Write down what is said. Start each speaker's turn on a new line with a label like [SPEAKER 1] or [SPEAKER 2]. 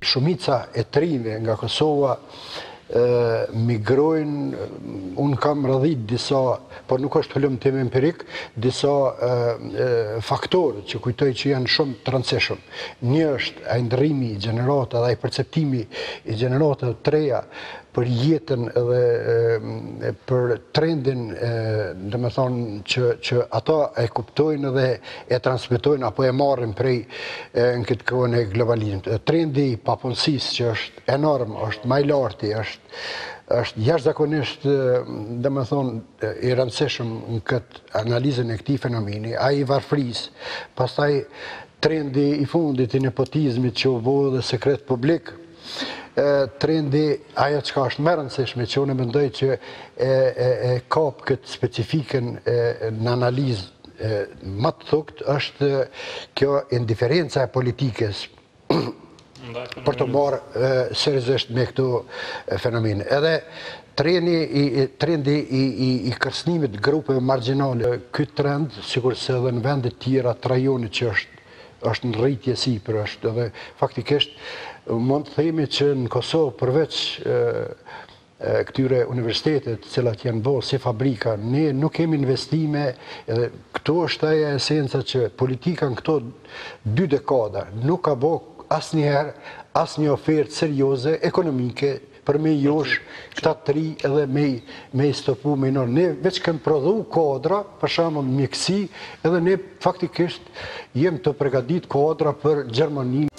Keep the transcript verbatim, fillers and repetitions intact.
[SPEAKER 1] Shumica e trinve nga Kosova migrojnë, unë kam rrëdhit disa, por nuk është hëllëm tim empirik, disa faktorë që kujtoj që janë shumë të rëndësishëm. Një është a ndërrimi i gjeneratave dhe i perceptimi i gjeneratave të reja për jetën dhe për trendin, dhe me thonë, që ata e kuptojnë dhe e transmitojnë apo e marrin prej në këtë kohën e globalizmit. Trendi i papunësisë që është enorm, është më i larti, është është jashtëzakonisht, dhe me thonë, i rëndësishëm në këtë analizën e këtij fenomeni, ai i varfërisë, pastaj trendi i fundit i nepotizmit që u bë dhe sekret publik, trendi ajo që është më rëndësishme, që unë mendoj që e kap këtë specifikën në analizë më të thukt, është kjo indiferenca e politikës për të marrë seriozisht me këto fenomene. Edhe trendi i kërcënimit grupeve margjinale, ky trend, sikurse edhe në vende tjera të rajonit që është në rritje sipër, është edhe faktikisht mund të themi që në Kosovë përveç këtyre universitetet të cilat janë bërë si fabrika, ne nuk kemi investime, edhe këto është ajo esenca që politika në këto dy dekada nuk ka bërë asnjëherë asnjë ofertë serioze ekonomike për me josh këta tri edhe me i stopu me nërë. Ne veç kemë prodhu kodra, për shembull mjekësi, edhe ne faktikisht jem të përgatit kodra për Gjermaninë.